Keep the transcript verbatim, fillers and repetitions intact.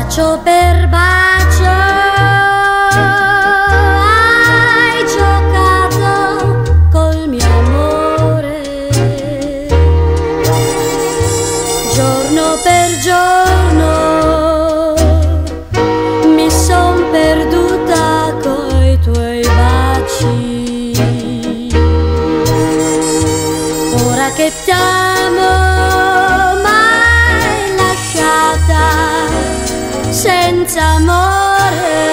bacio per bacio hai giocato col mio amore, giorno per giorno mi son perduta coi tuoi baci. Ora che ti amo mai lasciata senza amore,